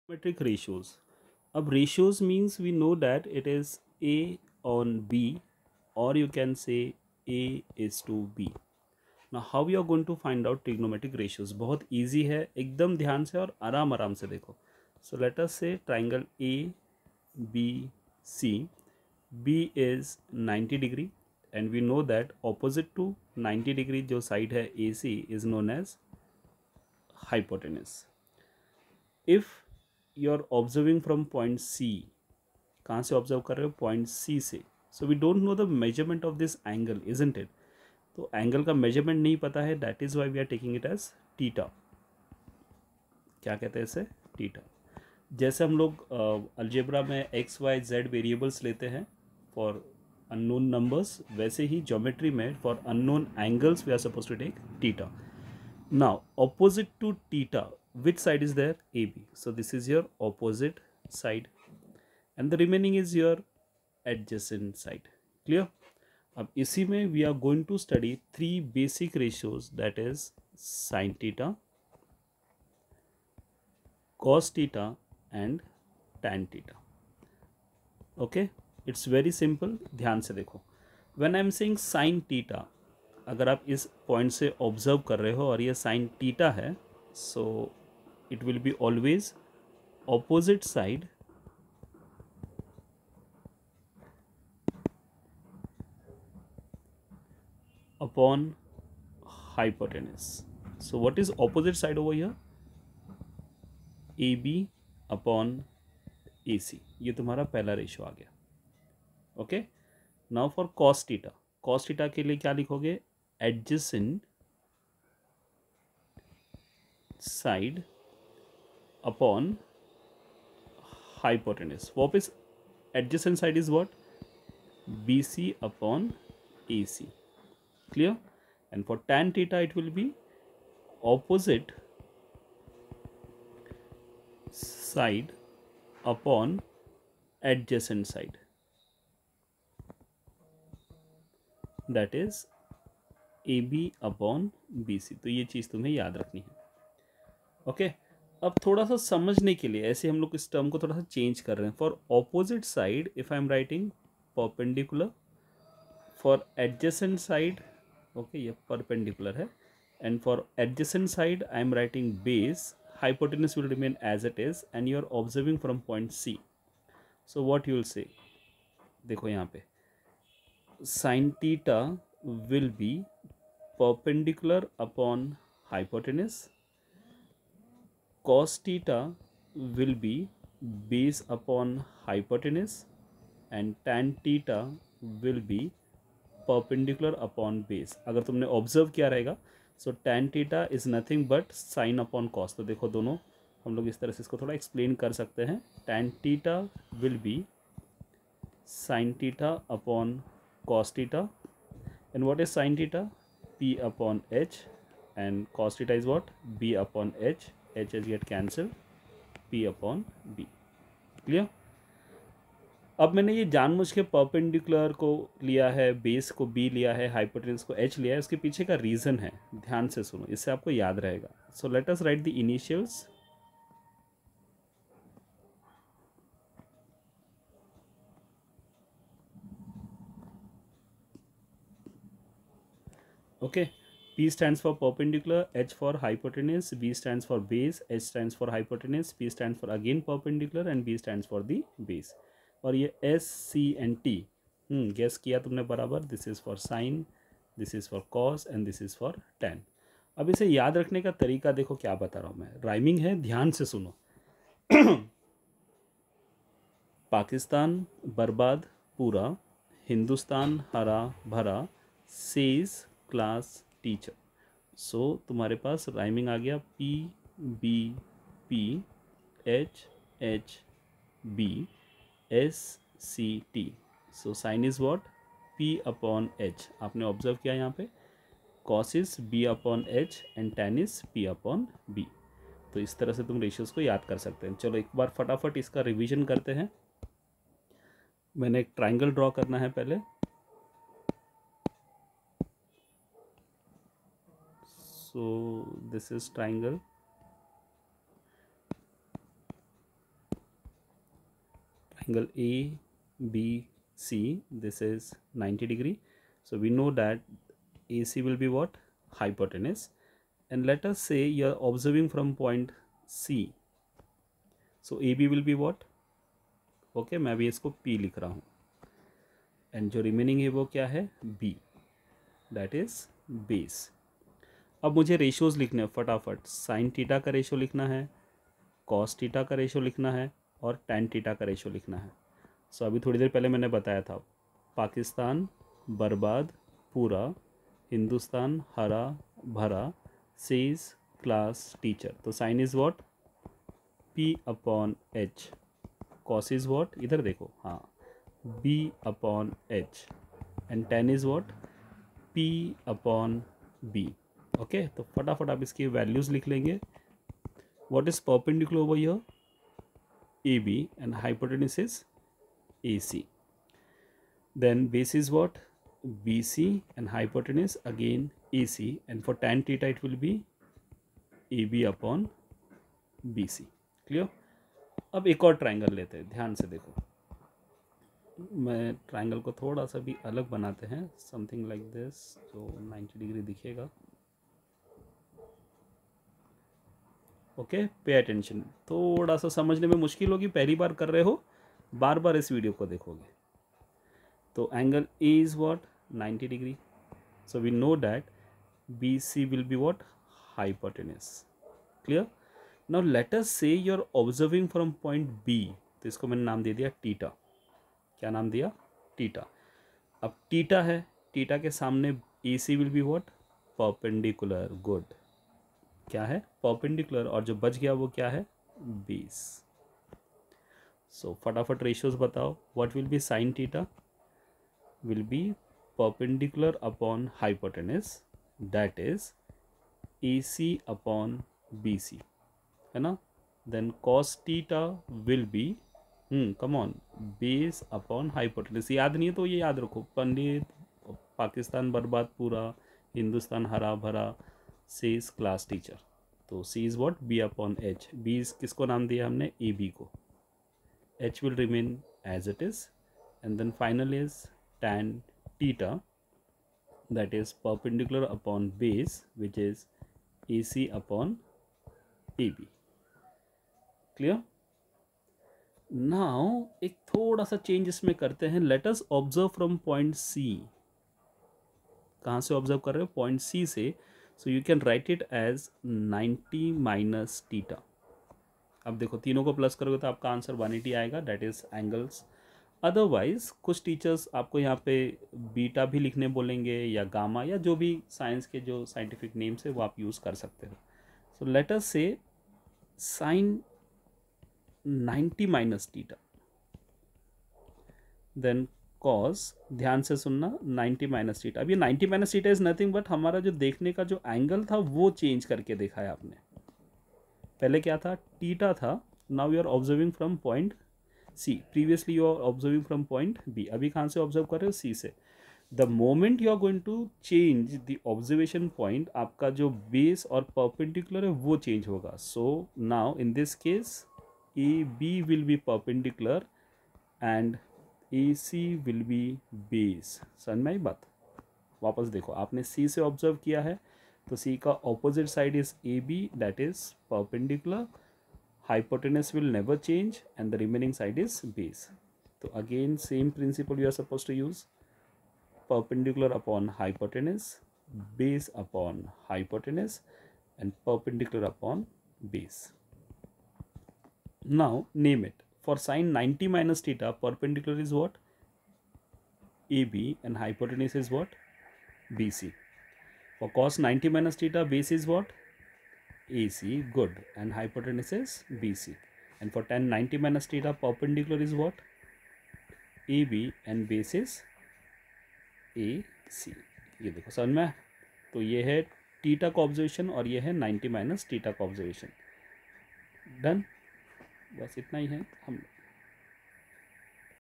Metric ratios. अब ratios means we know that it is A on B, or you can say A is to B. Now how we are going to find out trigonometric ratios? बहुत easy है, एकदम ध्यान से और आराम आराम से देखो. So let us say triangle A B C. B is 90 degree and we know that opposite to 90 degree जो side है AC is known as hypotenuse. If you are observing from point C, कहाँ से observe कर रहे हो? Point C से. So we don't know the measurement of this angle, isn't it? तो angle का मेजरमेंट नहीं पता है, that is why we are taking it as theta. क्या कहते हैं इसे? टीटा. जैसे हम लोग अलजेब्रा में एक्स वाई जेड वेरिएबल्स लेते हैं फॉर अननोन नंबर्स, वैसे ही ज्योमेट्री में for unknown angles we are suppose to take theta. Now opposite to theta, which side is there? AB. So this is your opposite side and the remaining is your adjacent side. Clear? अब इसी में we are going to study three basic ratios, that is sin theta, cos theta and tan theta. Okay, it's very simple. ध्यान से देखो. When I am saying sin theta, अगर आप इस point से ऑब्जर्व कर रहे हो और ये साइन थीटा है, so it will be always opposite side upon hypotenuse. So what is opposite side over here? AB upon AC. ये तुम्हारा पहला रेशियो आ गया. Okay, now for cos theta. cos theta के लिए क्या लिखोगे? Adjacent side upon hypotenuse. वापस adjacent side is what? BC upon AC. Clear? And for tan theta it will be opposite side upon adjacent side, that is AB upon BC. तो ये चीज़ तुम्हें याद रखनी है. ओके, अब थोड़ा सा समझने के लिए ऐसे हम लोग इस टर्म को थोड़ा सा चेंज कर रहे हैं. For opposite side if I am writing perpendicular, for adjacent side, okay ये परपेंडिकुलर है, and for adjacent side I am writing base. Hypotenuse will remain as it is and you are observing from point C. So what you will say? देखो यहाँ पे sin theta will be perpendicular upon hypotenuse, cos theta will be base upon hypotenuse and tan theta will be perpendicular upon base. अगर तुमने observe किया रहेगा, so tan theta is nothing but sine upon cos. तो देखो दोनों हम लोग इस तरह से इसको थोड़ा एक्सप्लेन कर सकते हैं. tan theta will be sine theta upon cos theta and what is sine theta? p upon h and cos theta is what? b upon h. h get cancel, p upon b. Clear? अब मैंने ये जानबूझ के perpendicular को लिया है, base को B लिया है, हाइपोटेन्यूज को एच लिया है. उसके पीछे का रीज़न है, ध्यान से सुनो, इससे आपको याद रहेगा. So let us write the initials. Okay, P stands for perpendicular, H for hypotenuse, B stands for base, H stands for hypotenuse, P stands for again perpendicular and B stands for the base. और ये S, C and T guess किया तुमने बराबर. This is for sine, this is for cos and this is for tan. अब इसे याद रखने का तरीका देखो क्या बता रहा हूँ मैं. राइमिंग है, ध्यान से सुनो. पाकिस्तान बर्बाद पूरा, हिंदुस्तान हरा भरा, सेज क्लास टीचर. सो तुम्हारे पास राइमिंग आ गया. P B P H H B S C T. So sine is what? P upon H. आपने ऑब्जर्व किया यहाँ पे. Cos is B upon H and tan is P upon B. तो इस तरह से तुम रेशियोज को याद कर सकते हैं. चलो एक बार फटाफट इसका रिवीजन करते हैं. मैंने एक ट्राइंगल ड्रॉ करना है पहले. So this is triangle. angle ABC, this is 90 degree. So we know that AC will be what? Hypotenuse. And let us say you are observing from point C. So AB will be what? Okay, मैं भी इसको P लिख रहा हूँ. And जो remaining है वो क्या है? B, that is base. अब मुझे रेशियोज लिखने हैं फटाफट. साइन थीटा का रेशियो लिखना है, कॉस थीटा का रेशियो लिखना है और टैन थीटा का रेशियो लिखना है. सो अभी थोड़ी देर पहले मैंने बताया था, पाकिस्तान बर्बाद पूरा, हिंदुस्तान हरा भरा, सेज क्लास टीचर. तो sine is what? P upon H. Cos is what? इधर देखो, हाँ, B upon H. And tan is what? P upon B. Okay, तो फटाफट आप इसकी वैल्यूज लिख लेंगे. What is perpendicular over here? AB and hypotenuse is AC. Then base is what? BC and hypotenuse again AC, and for tan theta it will be AB upon BC. Clear? अब एक और triangle लेते हैं, ध्यान से देखो. मैं triangle को थोड़ा सा भी अलग बनाते हैं, समथिंग लाइक दिस, जो 90 डिग्री दिखेगा. Okay, pay attention. थोड़ा सा समझने में मुश्किल होगी, पहली बार कर रहे हो, बार बार इस वीडियो को देखोगे. तो angle A is what? 90 degree. So we know that BC will be what? Hypotenuse. Clear? Now let us say you are observing from point B. तो इसको मैंने नाम दे दिया थीटा. क्या नाम दिया? थीटा. अब थीटा है, थीटा के सामने AC will be what? Perpendicular. Good. क्या है? परपेंडिकुलर. और जो बच गया वो क्या है? बेस. सो फटाफट रेशियोज बताओ. What will be sine theta? Will be perpendicular upon hypotenuse, that is AC upon BC, है ना. Then cos theta will be come on, base upon hypotenuse. याद नहीं है तो ये याद रखो. पंडित पाकिस्तान बर्बाद पूरा, हिंदुस्तान हरा भरा, सेज क्लास टीचर. तो C is what? B upon H. B is किसको नाम दिया हमने? AB को. H will remain as it is, and then final is tan theta, that is perpendicular upon base, which is AC upon AB. Clear? Now एक थोड़ा सा change इसमें करते हैं. Let us observe from point C. कहाँ से observe कर रहे हो? पॉइंट C से. So you can write it as 90 minus theta. अब देखो, तीनों को प्लस करोगे तो आपका आंसर 180 आएगा, डेट इज एंगल्स. अदरवाइज कुछ टीचर्स आपको यहाँ पे बीटा भी लिखने बोलेंगे, या गामा, या जो भी साइंस के जो साइंटिफिक नेम्स है वो आप यूज़ कर सकते हो. सो let us say sine 90 minus theta, then cos, ध्यान से सुनना, 90 माइनस थीटा. अब ये 90 minus theta is nothing but हमारा जो देखने का जो एंगल था वो चेंज करके देखा है आपने. पहले क्या था? थीटा था. Now you are observing from point C. Previously you are observing from point B. अभी कहाँ से ऑब्जर्व कर रहे हो? C से. The moment you are going to change the observation point, आपका जो बेस और परपेंडिकुलर है वो चेंज होगा. So now in this case AB will be perpendicular and AC will be base. समझ में आई बात? वापस देखो, आपने C से ऑब्जर्व किया है, तो C का opposite side is AB, that is perpendicular. Hypotenuse will never change and the remaining side is base. So again same principle you are supposed to use. Perpendicular upon hypotenuse, base upon hypotenuse, and perpendicular upon base. Now name it. For sine 90 minus theta, perpendicular is what? AB and hypotenuse is what? BC. For cos 90 minus theta, base is what? AC. Good. And hypotenuse is BC. And for tan 90 minus theta, perpendicular is what? AB and base is AC. ये देखो समझ में. तो ये है theta का observation और ये है 90 माइनस थीटा का ऑब्जर्वेशन. डन. बस इतना ही है. हम